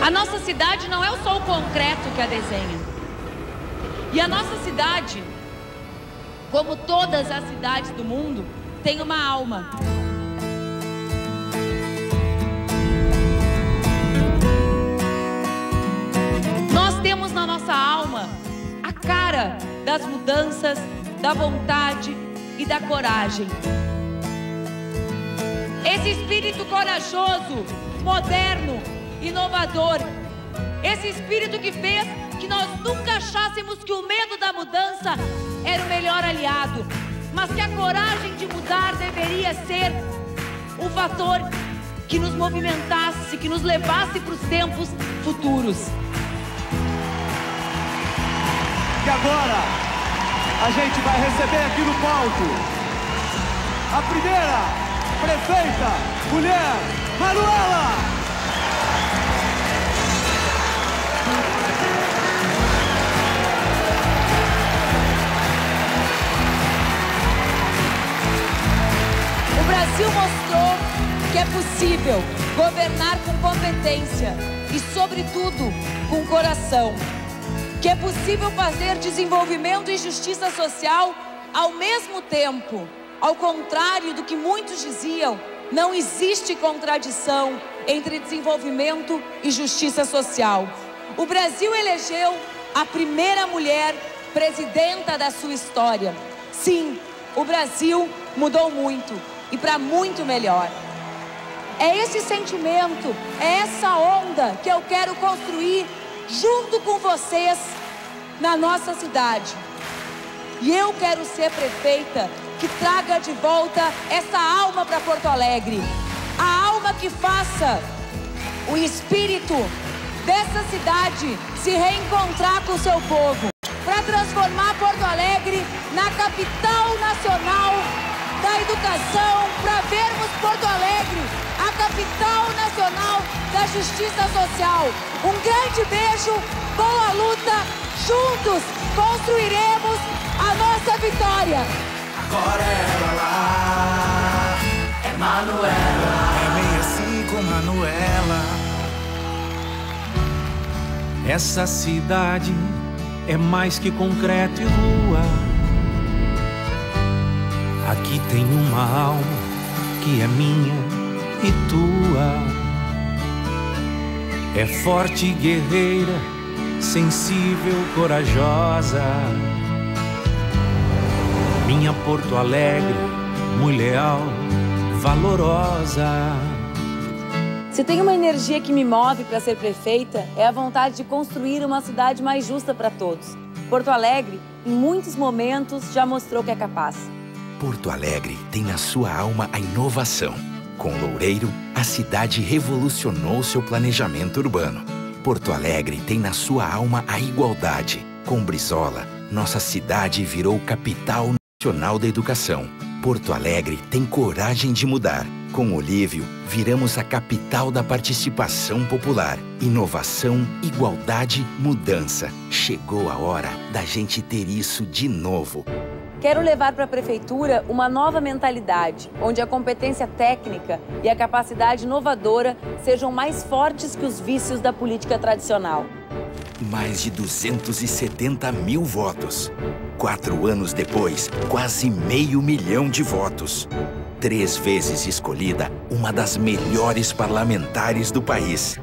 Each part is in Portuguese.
A nossa cidade não é só o concreto que a desenha. E a nossa cidade, como todas as cidades do mundo, tem uma alma. Nós temos na nossa alma a cara das mudanças, da vontade e da coragem. Esse espírito corajoso, moderno, inovador, esse espírito que fez que nós nunca achássemos que o medo da mudança era o melhor aliado, mas que a coragem de mudar deveria ser o fator que nos movimentasse, que nos levasse para os tempos futuros. E agora, a gente vai receber aqui no palco a primeira prefeita mulher, Manuela! O Brasil mostrou que é possível governar com competência e, sobretudo, com coração. Que é possível fazer desenvolvimento e justiça social ao mesmo tempo. Ao contrário do que muitos diziam, não existe contradição entre desenvolvimento e justiça social. O Brasil elegeu a primeira mulher presidenta da sua história. Sim, o Brasil mudou muito e para muito melhor. É esse sentimento, é essa onda que eu quero construir junto com vocês na nossa cidade. E eu quero ser prefeita que traga de volta essa alma para Porto Alegre. A alma que faça o espírito dessa cidade se reencontrar com o seu povo. Para transformar Porto Alegre na capital nacional da educação, para vermos Porto Alegre a capital nacional da justiça social. Um grande beijo, boa luta, juntos construiremos a nossa vitória. Agora ela lá é Manuela. É 65 Manuela. Essa cidade é mais que concreto e rua. Aqui tem uma alma que é minha e tua. É forte e guerreira, sensível, corajosa. Minha Porto Alegre, muito leal, valorosa. Se tem uma energia que me move para ser prefeita, é a vontade de construir uma cidade mais justa para todos. Porto Alegre, em muitos momentos, já mostrou que é capaz. Porto Alegre tem na sua alma a inovação. Com Loureiro, a cidade revolucionou seu planejamento urbano. Porto Alegre tem na sua alma a igualdade. Com Brizola, nossa cidade virou capital nacional da educação. Porto Alegre tem coragem de mudar. Com Olívio, viramos a capital da participação popular. Inovação, igualdade, mudança. Chegou a hora da gente ter isso de novo. Quero levar para a prefeitura uma nova mentalidade, onde a competência técnica e a capacidade inovadora sejam mais fortes que os vícios da política tradicional. Mais de 270 mil votos. 4 anos depois, quase 500 mil de votos. 3 vezes escolhida uma das melhores parlamentares do país.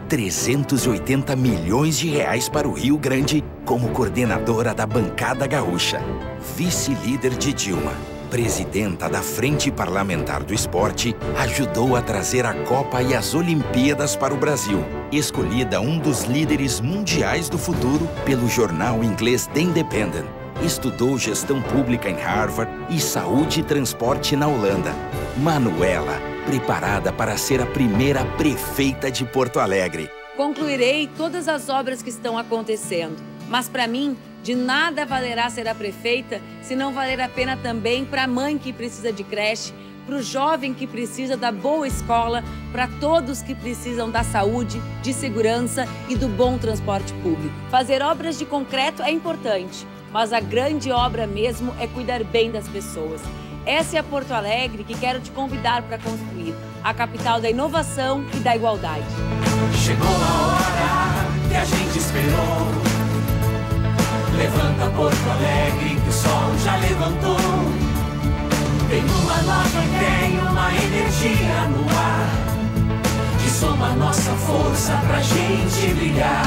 380 milhões de reais para o Rio Grande como coordenadora da bancada gaúcha. Vice-líder de Dilma, presidenta da Frente Parlamentar do Esporte, ajudou a trazer a Copa e as Olimpíadas para o Brasil. Escolhida um dos líderes mundiais do futuro pelo jornal inglês The Independent. Estudou gestão pública em Harvard e saúde e transporte na Holanda. Manuela, preparada para ser a primeira prefeita de Porto Alegre. Concluirei todas as obras que estão acontecendo, mas para mim, de nada valerá ser a prefeita se não valer a pena também para a mãe que precisa de creche, para o jovem que precisa da boa escola, para todos que precisam da saúde, de segurança e do bom transporte público. Fazer obras de concreto é importante, mas a grande obra mesmo é cuidar bem das pessoas. Essa é a Porto Alegre que quero te convidar para construir, a capital da inovação e da igualdade. Chegou a hora que a gente esperou. Levanta Porto Alegre que o sol já levantou. Tem uma nova ideia, uma energia no ar, que soma nossa força pra gente brilhar.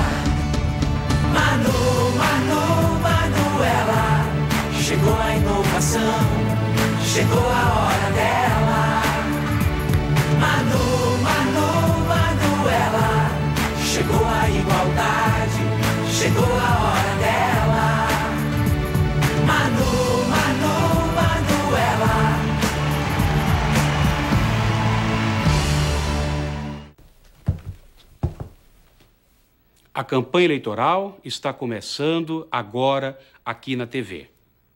Manuela, chegou a inovação, chegou a hora dela. Manuela, chegou a igualdade, chegou a hora dela. Manuela. A campanha eleitoral está começando agora aqui na TV.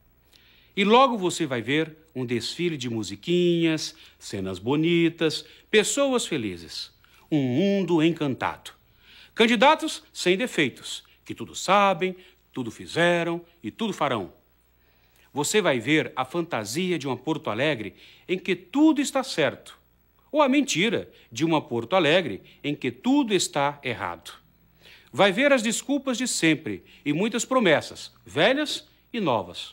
E logo você vai ver um desfile de musiquinhas, cenas bonitas, pessoas felizes. Um mundo encantado. Candidatos sem defeitos, que tudo sabem, tudo fizeram e tudo farão. Você vai ver a fantasia de uma Porto Alegre em que tudo está certo, ou a mentira de uma Porto Alegre em que tudo está errado. Vai ver as desculpas de sempre e muitas promessas, velhas e novas.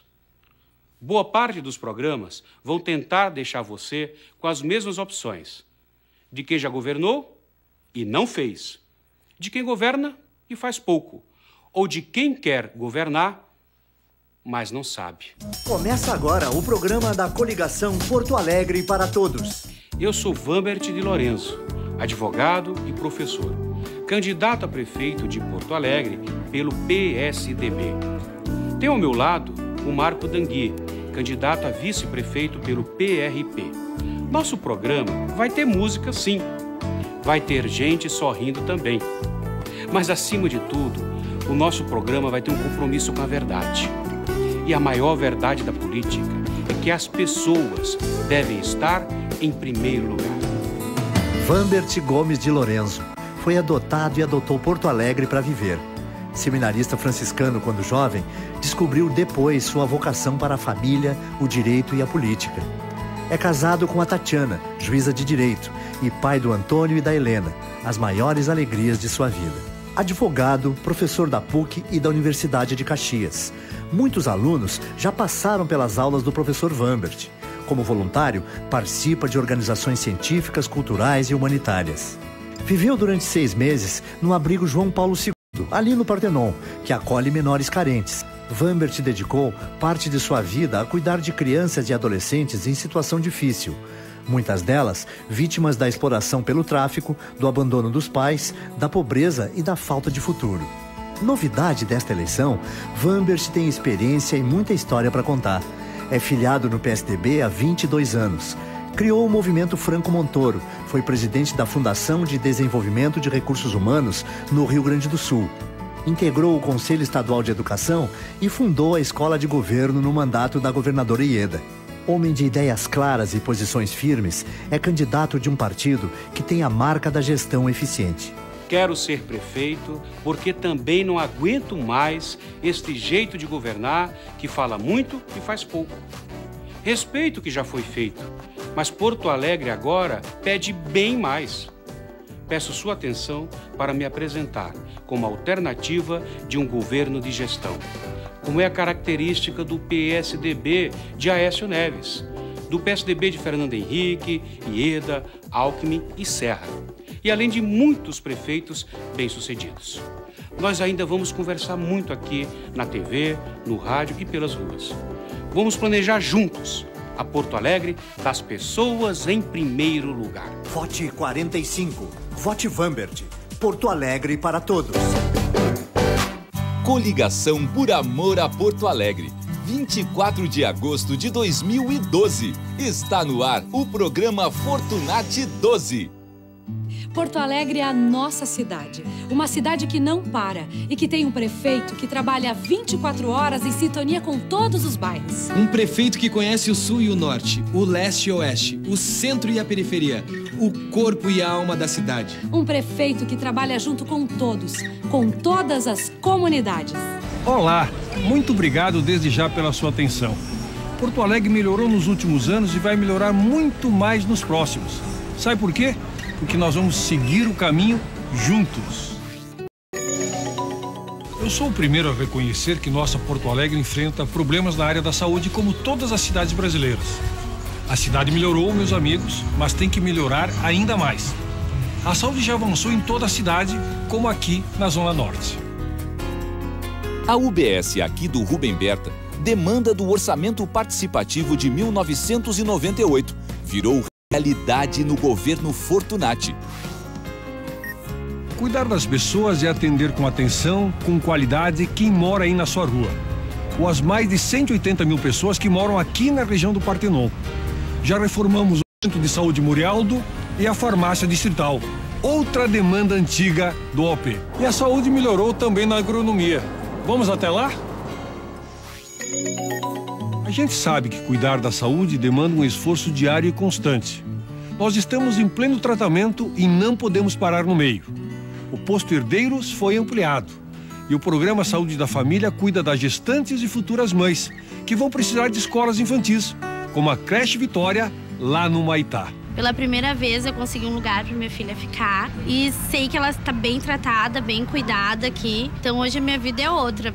Boa parte dos programas vão tentar deixar você com as mesmas opções. De quem já governou e não fez. De quem governa e faz pouco. Ou de quem quer governar, mas não sabe. Começa agora o programa da coligação Porto Alegre para Todos. Eu sou Vambert de Lorenzo, advogado e professor. Candidato a prefeito de Porto Alegre pelo PSDB. Tenho ao meu lado o Marco Dangui, candidato a vice-prefeito pelo PRP. Nosso programa vai ter música, sim. Vai ter gente sorrindo também. Mas, acima de tudo, o nosso programa vai ter um compromisso com a verdade. E a maior verdade da política é que as pessoas devem estar em primeiro lugar. Vambert Gomes de Lorenzo foi adotado e adotou Porto Alegre para viver. Seminarista franciscano quando jovem, descobriu depois sua vocação para a família, o direito e a política. É casado com a Tatiana, juíza de direito, e pai do Antônio e da Helena, as maiores alegrias de sua vida. Advogado, professor da PUC e da Universidade de Caxias. Muitos alunos já passaram pelas aulas do professor Vambert. Como voluntário, participa de organizações científicas, culturais e humanitárias. Viveu durante 6 meses no abrigo João Paulo II, ali no Partenon, que acolhe menores carentes. Vambert dedicou parte de sua vida a cuidar de crianças e adolescentes em situação difícil. Muitas delas vítimas da exploração pelo tráfico, do abandono dos pais, da pobreza e da falta de futuro. Novidade desta eleição, Vambert tem experiência e muita história para contar. É filiado no PSDB há 22 anos. Criou o movimento Franco Montoro, foi presidente da Fundação de Desenvolvimento de Recursos Humanos no Rio Grande do Sul. Integrou o Conselho Estadual de Educação e fundou a Escola de Governo no mandato da governadora Ieda. Homem de ideias claras e posições firmes, é candidato de um partido que tem a marca da gestão eficiente. Quero ser prefeito porque também não aguento mais este jeito de governar que fala muito e faz pouco. Respeito o que já foi feito, mas Porto Alegre agora pede bem mais. Peço sua atenção para me apresentar como alternativa de um governo de gestão, como é a característica do PSDB de Aécio Neves, do PSDB de Fernando Henrique, Ieda, Alckmin e Serra, e além de muitos prefeitos bem-sucedidos. Nós ainda vamos conversar muito aqui na TV, no rádio e pelas ruas. Vamos planejar juntos a Porto Alegre das pessoas em primeiro lugar. Vote 45. Vote Vambert. Porto Alegre para todos. Coligação por Amor a Porto Alegre. 24 de agosto de 2012. Está no ar o programa Fortunati 12. Porto Alegre é a nossa cidade. Uma cidade que não para e que tem um prefeito que trabalha 24 horas em sintonia com todos os bairros. Um prefeito que conhece o sul e o norte, o leste e o oeste, o centro e a periferia, o corpo e a alma da cidade. Um prefeito que trabalha junto com todos, com todas as comunidades. Olá, muito obrigado desde já pela sua atenção. Porto Alegre melhorou nos últimos anos e vai melhorar muito mais nos próximos. Sabe por quê? Porque nós vamos seguir o caminho juntos. Eu sou o primeiro a reconhecer que nossa Porto Alegre enfrenta problemas na área da saúde como todas as cidades brasileiras. A cidade melhorou, meus amigos, mas tem que melhorar ainda mais. A saúde já avançou em toda a cidade, como aqui na Zona Norte. A UBS aqui do Rubem Berta demanda do orçamento participativo de 1998 virou realidade no governo Fortunati. Cuidar das pessoas é atender com atenção, com qualidade, quem mora aí na sua rua. Ou as mais de 180 mil pessoas que moram aqui na região do Partenon. Já reformamos o Centro de Saúde Murialdo e a Farmácia Distrital. Outra demanda antiga do OP. E a saúde melhorou também na agronomia. Vamos até lá? A gente sabe que cuidar da saúde demanda um esforço diário e constante. Nós estamos em pleno tratamento e não podemos parar no meio. O posto Herdeiros foi ampliado e o programa Saúde da Família cuida das gestantes e futuras mães que vão precisar de escolas infantis, como a Creche Vitória, lá no Maitá. Pela primeira vez eu consegui um lugar para minha filha ficar e sei que ela está bem tratada, bem cuidada aqui. Então hoje a minha vida é outra.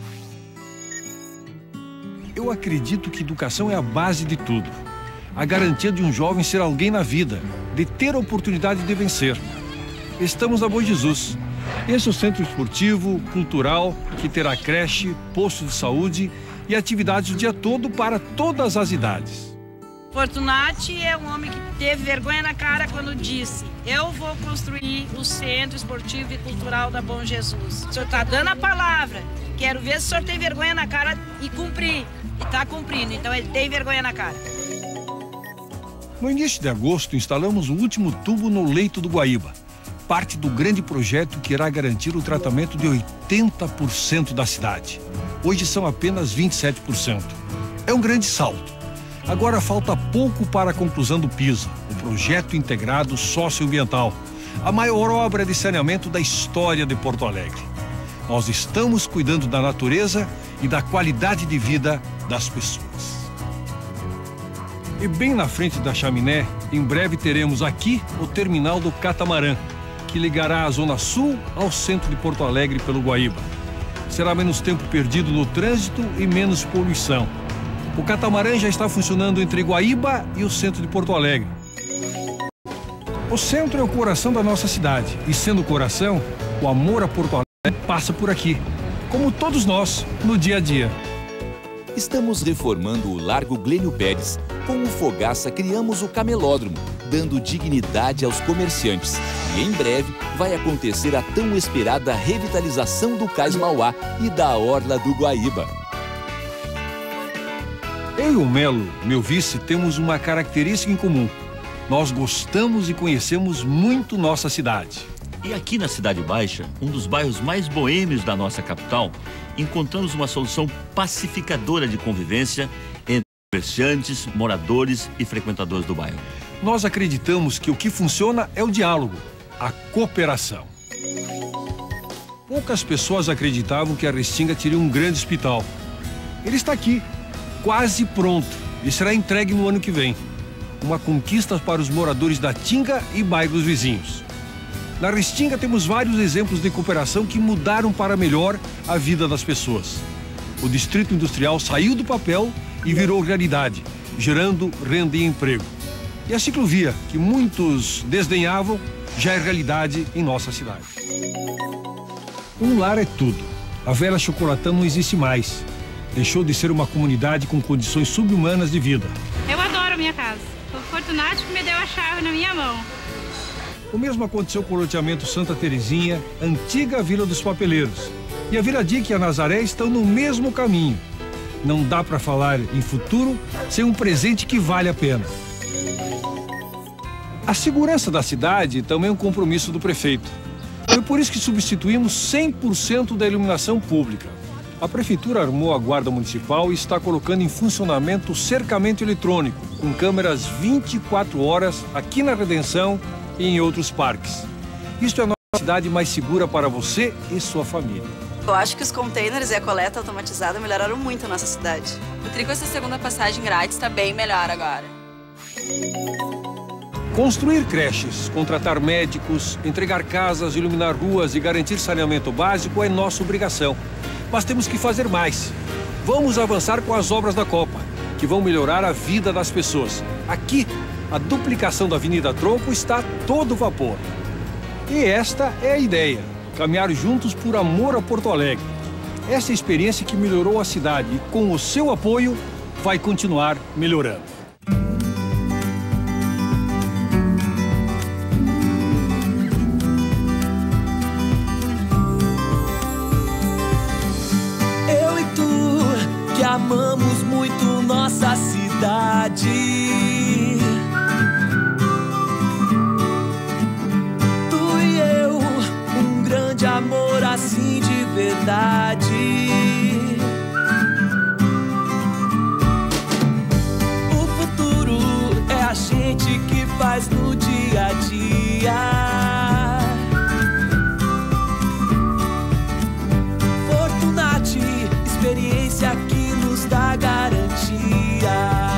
Eu acredito que educação é a base de tudo. A garantia de um jovem ser alguém na vida, de ter a oportunidade de vencer. Estamos na Bom Jesus. Esse é o centro esportivo, cultural, que terá creche, posto de saúde e atividades o dia todo para todas as idades. Fortunati é um homem que teve vergonha na cara quando disse: eu vou construir o Centro Esportivo e Cultural da Bom Jesus. O senhor está dando a palavra. Quero ver se o senhor tem vergonha na cara e cumprir. E está cumprindo, então ele tem vergonha na cara. No início de agosto, instalamos o último tubo no leito do Guaíba. Parte do grande projeto que irá garantir o tratamento de 80% da cidade. Hoje são apenas 27%. É um grande salto. Agora falta pouco para a conclusão do PISA, o Projeto Integrado Socioambiental, a maior obra de saneamento da história de Porto Alegre. Nós estamos cuidando da natureza e da qualidade de vida das pessoas. E bem na frente da chaminé, em breve teremos aqui o terminal do Catamarã, que ligará a Zona Sul ao centro de Porto Alegre pelo Guaíba. Será menos tempo perdido no trânsito e menos poluição. O catamarã já está funcionando entre Guaíba e o centro de Porto Alegre. O centro é o coração da nossa cidade e, sendo o coração, o amor a Porto Alegre passa por aqui, como todos nós, no dia a dia. Estamos reformando o Largo Glênio Pérez. Com o Fogaça criamos o camelódromo, dando dignidade aos comerciantes. E em breve vai acontecer a tão esperada revitalização do Cais Mauá e da Orla do Guaíba. Eu e o Melo, meu vice, temos uma característica em comum. Nós gostamos e conhecemos muito nossa cidade. E aqui na Cidade Baixa, um dos bairros mais boêmios da nossa capital, encontramos uma solução pacificadora de convivência entre comerciantes, moradores e frequentadores do bairro. Nós acreditamos que o que funciona é o diálogo, a cooperação. Poucas pessoas acreditavam que a Restinga teria um grande hospital. Ele está aqui, quase pronto, e será entregue no ano que vem. Uma conquista para os moradores da Tinga e bairros vizinhos. Na Restinga temos vários exemplos de cooperação que mudaram para melhor a vida das pessoas. O Distrito Industrial saiu do papel e virou realidade, gerando renda e emprego. E a ciclovia, que muitos desdenhavam, já é realidade em nossa cidade. Um lar é tudo. A Vela Chocolatã não existe mais. Deixou de ser uma comunidade com condições subhumanas de vida. Eu adoro a minha casa. Foi o Fortunati que me deu a chave na minha mão. O mesmo aconteceu com o loteamento Santa Terezinha, antiga Vila dos Papeleiros. E a Vila Dique e a Nazaré estão no mesmo caminho. Não dá para falar em futuro sem um presente que vale a pena. A segurança da cidade também é um compromisso do prefeito. Foi por isso que substituímos 100% da iluminação pública. A prefeitura armou a guarda municipal e está colocando em funcionamento o cercamento eletrônico, com câmeras 24 horas aqui na Redenção e em outros parques. Isto é a nossa cidade mais segura para você e sua família. Eu acho que os containers e a coleta automatizada melhoraram muito a nossa cidade. O tri com essa segunda passagem grátis está bem melhor agora. Construir creches, contratar médicos, entregar casas, iluminar ruas e garantir saneamento básico é nossa obrigação. Mas temos que fazer mais. Vamos avançar com as obras da Copa, que vão melhorar a vida das pessoas. Aqui, a duplicação da Avenida Tronco está a todo vapor. E esta é a ideia, caminhar juntos por amor a Porto Alegre. Essa experiência que melhorou a cidade e, com o seu apoio, vai continuar melhorando. Amamos muito nossa cidade. Tu e eu, um grande amor assim de verdade. O futuro é a gente que faz no dia a dia. Fortunati, experiência que da garantia.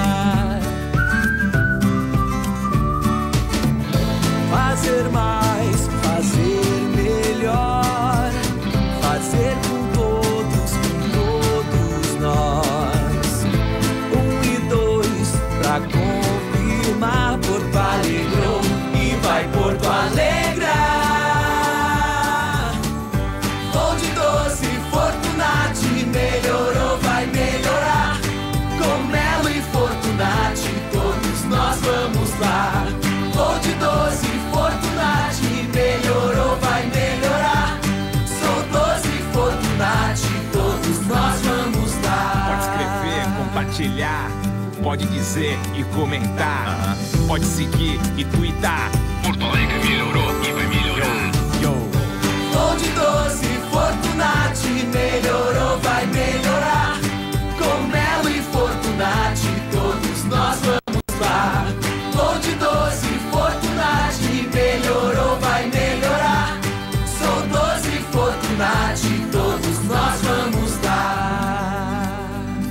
Fazer mais, fazer melhor, fazer com todos nós. 1 e 2 pra confirmar. Porto alegrou e vai Porto alegrar. Vou de doce, Fortunati melhorou, vai melhorar. Com Melo e Fortunati, todos nós vamos lá. Vou de doce, Fortunati melhorou, vai melhorar. Sou doce, Fortunati, todos nós vamos lá. Pode escrever, compartilhar, pode dizer e comentar, pode seguir e twittar. Porto Alegre melhorou e vai melhorar. Vou de doce, Fortunati melhorou, vai melhorar. Com Melo e Fortunati, todos nós vamos lá. Vou de doce, Fortunati melhorou, vai melhorar. Sou doce, Fortunati, todos nós vamos lá.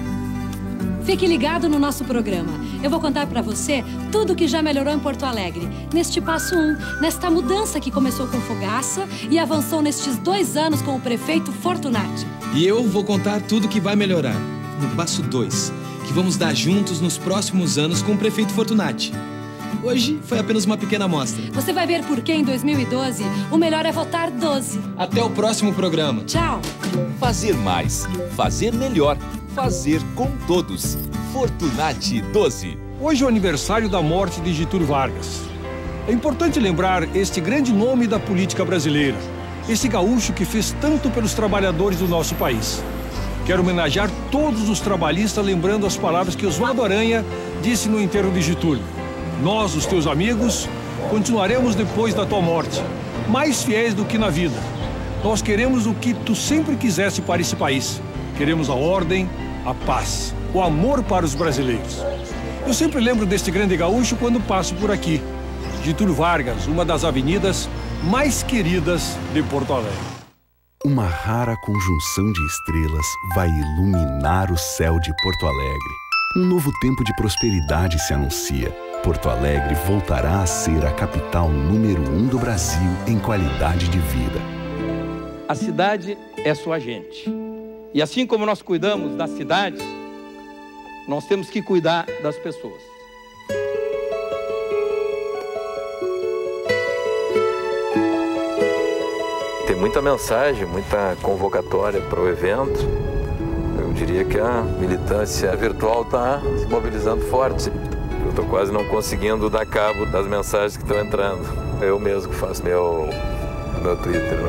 Fique ligado no nosso programa. Eu vou contar pra você tudo que já melhorou em Porto Alegre. Neste passo 1, nesta mudança que começou com Fogaça e avançou nestes 2 anos com o prefeito Fortunati. E eu vou contar tudo que vai melhorar no passo 2, que vamos dar juntos nos próximos anos com o prefeito Fortunati. Hoje foi apenas uma pequena amostra. Você vai ver por que em 2012 o melhor é votar 12. Até o próximo programa. Tchau. Fazer mais, fazer melhor, fazer com todos. Fortunati 12. Hoje é o aniversário da morte de Getúlio Vargas. É importante lembrar este grande nome da política brasileira, esse gaúcho que fez tanto pelos trabalhadores do nosso país. Quero homenagear todos os trabalhistas lembrando as palavras que Oswaldo Aranha disse no enterro de Getúlio. Nós, os teus amigos, continuaremos depois da tua morte, mais fiéis do que na vida. Nós queremos o que tu sempre quisesse para esse país. Queremos a ordem, a paz, o amor para os brasileiros. Eu sempre lembro deste grande gaúcho quando passo por aqui. Getúlio Vargas, uma das avenidas mais queridas de Porto Alegre. Uma rara conjunção de estrelas vai iluminar o céu de Porto Alegre. Um novo tempo de prosperidade se anuncia. Porto Alegre voltará a ser a capital número 1 do Brasil em qualidade de vida. A cidade é sua gente. E assim como nós cuidamos da cidade, nós temos que cuidar das pessoas. Tem muita mensagem, muita convocatória para o evento. Eu diria que a militância virtual está se mobilizando forte. Eu estou quase não conseguindo dar cabo das mensagens que estão entrando. Eu mesmo que faço meu Twitter.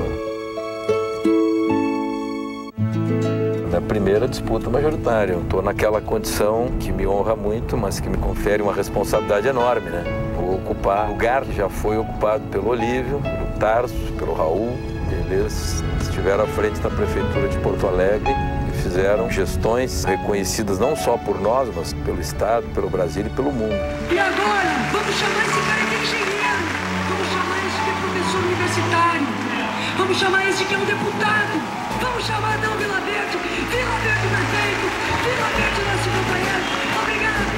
Na primeira disputa majoritária, eu estou naquela condição que me honra muito, mas que me confere uma responsabilidade enorme, né? Vou ocupar o lugar que já foi ocupado pelo Olívio, pelo Tarso, pelo Raul. Eles estiveram à frente da Prefeitura de Porto Alegre e fizeram gestões reconhecidas não só por nós, mas pelo Estado, pelo Brasil e pelo mundo. E agora, vamos chamar esse cara que é engenheiro, vamos chamar esse que é professor universitário, vamos chamar esse que é um deputado. Vamos chamar então Vila Verde. Vila Verde perfeito. Vila Verde, nosso companheiro. Obrigado.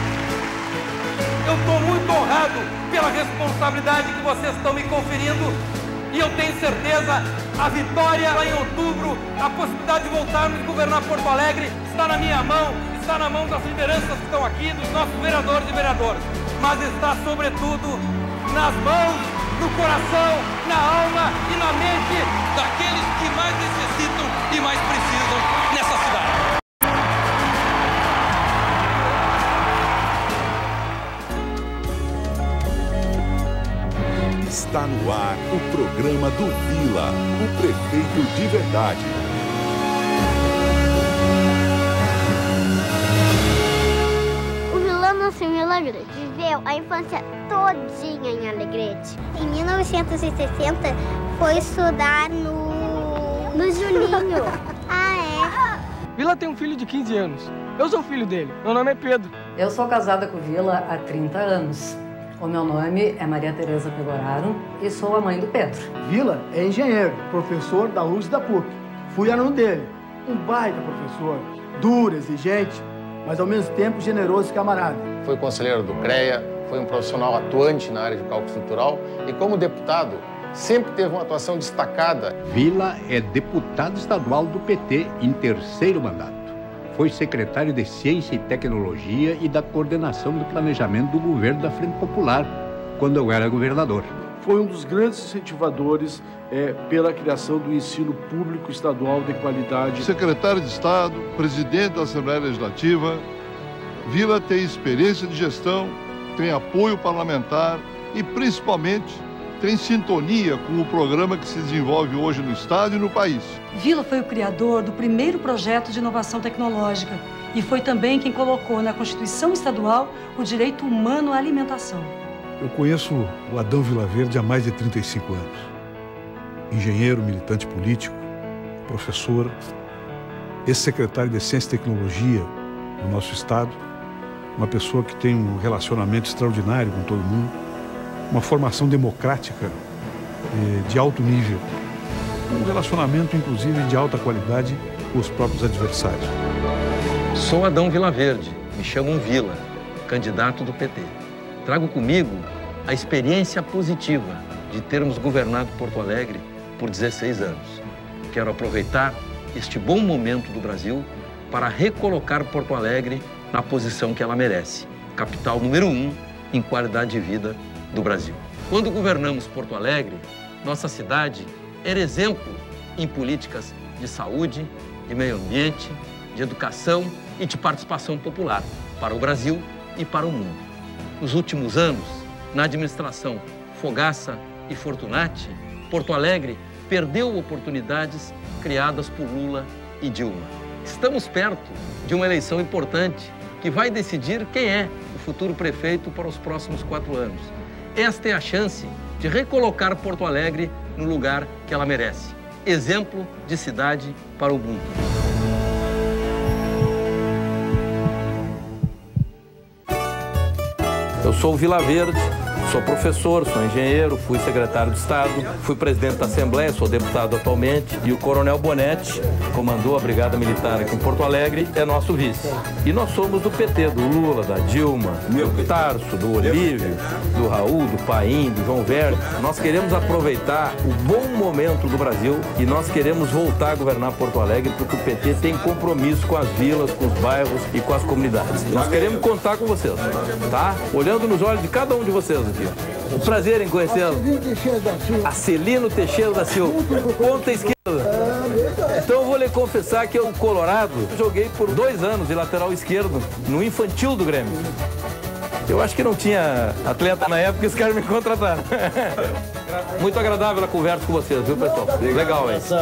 Eu estou muito honrado pela responsabilidade que vocês estão me conferindo e eu tenho certeza, a vitória lá em outubro, a possibilidade de voltarmos a governar Porto Alegre está na minha mão, está na mão das lideranças que estão aqui, dos nossos vereadores e vereadoras, mas está sobretudo nas mãos, no coração, na alma e na mente daqueles que mais necessitam e mais precisam nessa cidade. Está no ar o programa do Vila, o prefeito de verdade. O Vila nasceu em Alegrete. Viveu a infância todinha em Alegrete. Em 1960 foi estudar no Juninho. Ah, é? Vila tem um filho de 15 anos. Eu sou filho dele. Meu nome é Pedro. Eu sou casada com o Vila há 30 anos. O meu nome é Maria Tereza Pegoraro e sou a mãe do Pedro. Vila é engenheiro, professor da USP e da PUC. Fui aluno dele. Um baita professor, duro, exigente, mas ao mesmo tempo generoso e camarada. Foi conselheiro do CREA, foi um profissional atuante na área de cálculo estrutural e como deputado sempre teve uma atuação destacada. Vila é deputado estadual do PT em 3º mandato. Foi secretário de Ciência e Tecnologia e da coordenação do planejamento do governo da Frente Popular, quando eu era governador. Foi um dos grandes incentivadores pela criação do ensino público estadual de qualidade. Secretário de Estado, presidente da Assembleia Legislativa, Vila tem experiência de gestão, tem apoio parlamentar e, principalmente, tem sintonia com o programa que se desenvolve hoje no Estado e no país. Vila foi o criador do primeiro projeto de inovação tecnológica e foi também quem colocou na Constituição Estadual o direito humano à alimentação. Eu conheço o Adão Vilaverde há mais de 35 anos. Engenheiro, militante político, professor, ex-secretário de Ciência e Tecnologia no nosso Estado, uma pessoa que tem um relacionamento extraordinário com todo mundo, uma formação democrática de alto nível, um relacionamento, inclusive, de alta qualidade com os próprios adversários. Sou Adão Vilaverde, me chamam Vila, candidato do PT. Trago comigo a experiência positiva de termos governado Porto Alegre por 16 anos. Quero aproveitar este bom momento do Brasil para recolocar Porto Alegre na posição que ela merece, capital número 1 em qualidade de vida do Brasil. Quando governamos Porto Alegre, nossa cidade era exemplo em políticas de saúde, de meio ambiente, de educação e de participação popular para o Brasil e para o mundo. Nos últimos anos, na administração Fogaça e Fortunati, Porto Alegre perdeu oportunidades criadas por Lula e Dilma. Estamos perto de uma eleição importante que vai decidir quem é o futuro prefeito para os próximos 4 anos. Esta é a chance de recolocar Porto Alegre no lugar que ela merece. Exemplo de cidade para o mundo. Eu sou o Vilaverde, sou professor, sou engenheiro, fui secretário de Estado, fui presidente da Assembleia, sou deputado atualmente, e o Coronel Bonetti comandou a Brigada Militar aqui em Porto Alegre, é nosso vice. E nós somos do PT, do Lula, da Dilma, do Tarso, do Olívio, do Raul, do Paim, do João Verde. Nós queremos aproveitar o bom momento do Brasil e nós queremos voltar a governar Porto Alegre porque o PT tem compromisso com as vilas, com os bairros e com as comunidades. Nós queremos contar com vocês, tá? Olhando nos olhos de cada um de vocês aqui. Um prazer em conhecê-lo. Acelino Teixeira da Silva. Ponta esquerda. Então eu vou lhe confessar que eu, Colorado, joguei por 2 anos de lateral esquerdo no infantil do Grêmio. Eu acho que não tinha atleta na época e os caras me contrataram. Muito agradável a conversa com vocês, viu, pessoal? Legal, hein?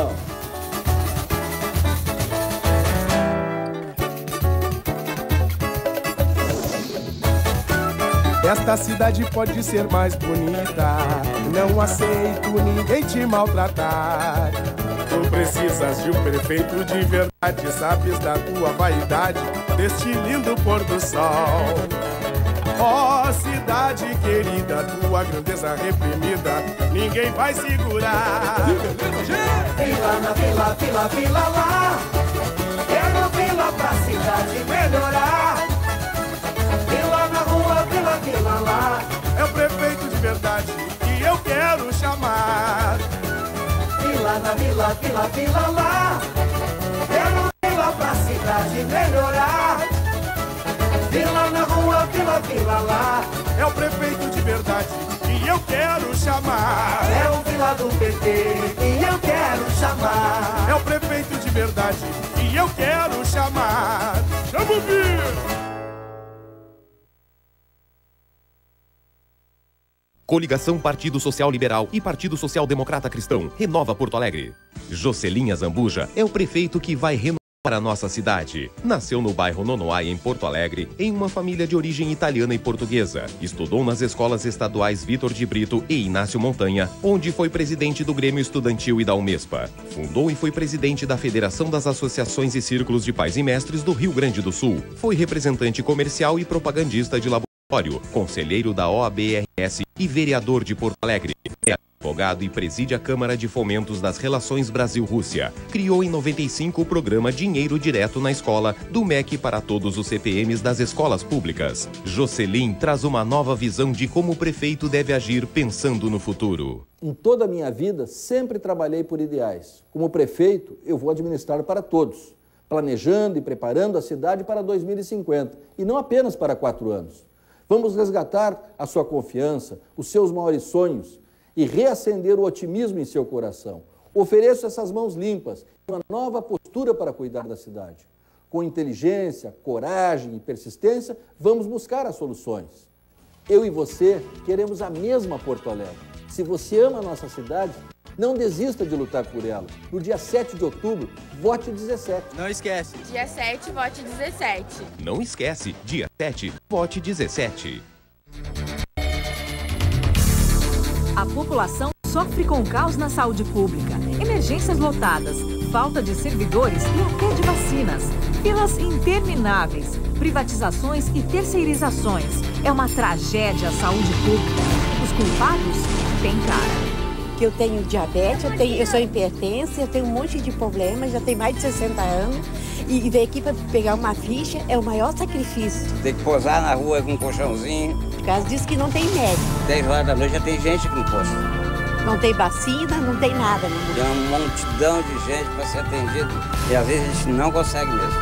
Esta cidade pode ser mais bonita. Não aceito ninguém te maltratar. Tu precisas de um prefeito de verdade. Sabes da tua vaidade, deste lindo pôr do sol. Ó cidade cidade querida, tua grandeza reprimida, ninguém vai segurar. Vila na vila, vila, vila lá. Quero vila pra cidade melhorar. Vila na rua, vila, vila lá. É o prefeito de verdade que eu quero chamar. Vila na vila, vila, vila lá. Quero vila pra cidade melhorar. Vila na rua, vila, vila lá. É o prefeito de verdade que eu quero chamar. É o Vila do PT que eu quero chamar. É o prefeito de verdade que eu quero chamar. Chama o Vila! Coligação Partido Social Liberal e Partido Social Democrata Cristão. Renova Porto Alegre. Jocelim Azambuja é o prefeito que vai renovar a nossa cidade. Nasceu no bairro Nonoai, em Porto Alegre, em uma família de origem italiana e portuguesa. Estudou nas escolas estaduais Vitor de Brito e Inácio Montanha, onde foi presidente do Grêmio Estudantil e da Unespa. Fundou e foi presidente da Federação das Associações e Círculos de Pais e Mestres do Rio Grande do Sul. Foi representante comercial e propagandista de laboratório, conselheiro da OABRS e vereador de Porto Alegre. É advogado e preside a Câmara de Fomentos das Relações Brasil-Rússia. Criou em 95 o programa Dinheiro Direto na Escola, do MEC para todos os CPMs das escolas públicas. Jocelim traz uma nova visão de como o prefeito deve agir pensando no futuro. Em toda a minha vida, sempre trabalhei por ideais. Como prefeito, eu vou administrar para todos, planejando e preparando a cidade para 2050, e não apenas para 4 anos. Vamos resgatar a sua confiança, os seus maiores sonhos e reacender o otimismo em seu coração. Ofereço essas mãos limpas e uma nova postura para cuidar da cidade. Com inteligência, coragem e persistência, vamos buscar as soluções. Eu e você queremos a mesma Porto Alegre. Se você ama a nossa cidade, não desista de lutar por ela. No dia 7 de outubro, vote 17. Não esquece. Dia 7, vote 17. Não esquece, dia 7, vote 17. A população sofre com caos na saúde pública, emergências lotadas, falta de servidores e até de vacinas, filas intermináveis, privatizações e terceirizações. É uma tragédia a saúde pública. Os culpados têm cara. Que eu tenho diabetes, eu sou hipertensa, eu tenho um monte de problemas, já tenho mais de 60 anos. E vir aqui para pegar uma ficha é o maior sacrifício. Tem que posar na rua com um colchãozinho. Por causa disso que não tem médico. 10 horas da noite já tem gente que não posta. Não tem vacina, não tem nada. Tem uma multidão de gente para ser atendido e às vezes a gente não consegue mesmo.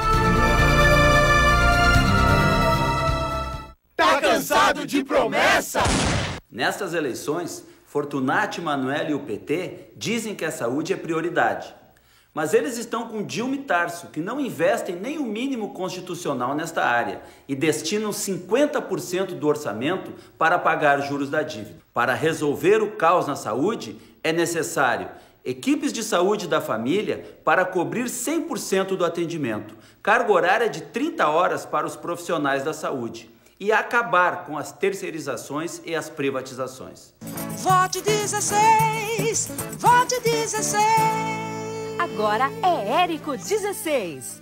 Tá cansado de promessa? Nestas eleições, Fortunati, Manoel e o PT dizem que a saúde é prioridade. Mas eles estão com Dilma e Tarso, que não investem nem o mínimo constitucional nesta área e destinam 50% do orçamento para pagar os juros da dívida. Para resolver o caos na saúde, é necessário equipes de saúde da família para cobrir 100% do atendimento, carga horária de 30 horas para os profissionais da saúde e acabar com as terceirizações e as privatizações. Vote 16! Vote 16! Agora é Érico 16.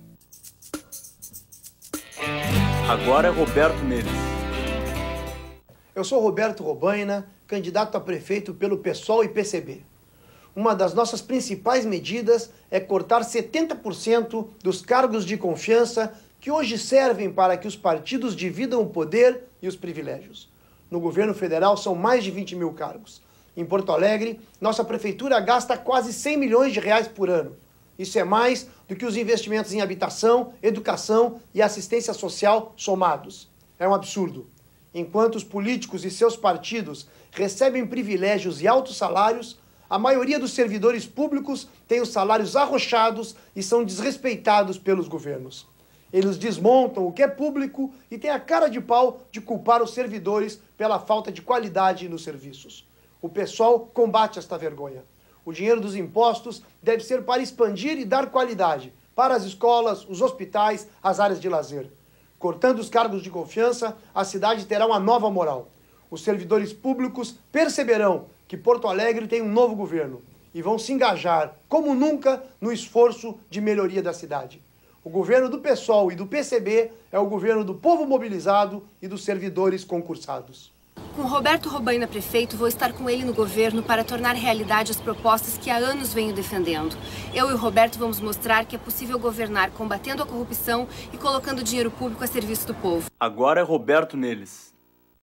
Agora é Roberto Neves. Eu sou Roberto Robaina, candidato a prefeito pelo PSOL e PCB. Uma das nossas principais medidas é cortar 70% dos cargos de confiança que hoje servem para que os partidos dividam o poder e os privilégios. No governo federal são mais de 20 mil cargos. Em Porto Alegre, nossa prefeitura gasta quase 100 milhões de reais por ano. Isso é mais do que os investimentos em habitação, educação e assistência social somados. É um absurdo. Enquanto os políticos e seus partidos recebem privilégios e altos salários, a maioria dos servidores públicos tem os salários arrochados e são desrespeitados pelos governos. Eles desmontam o que é público e têm a cara de pau de culpar os servidores pela falta de qualidade nos serviços. O PSOL combate esta vergonha. O dinheiro dos impostos deve ser para expandir e dar qualidade para as escolas, os hospitais, as áreas de lazer. Cortando os cargos de confiança, a cidade terá uma nova moral. Os servidores públicos perceberão que Porto Alegre tem um novo governo e vão se engajar, como nunca, no esforço de melhoria da cidade. O O governo do PSOL e do PCB é o governo do povo mobilizado e dos servidores concursados. Com Roberto Robaina prefeito, vou estar com ele no governo para tornar realidade as propostas que há anos venho defendendo. Eu e o Roberto vamos mostrar que é possível governar combatendo a corrupção e colocando dinheiro público a serviço do povo. Agora é Roberto neles.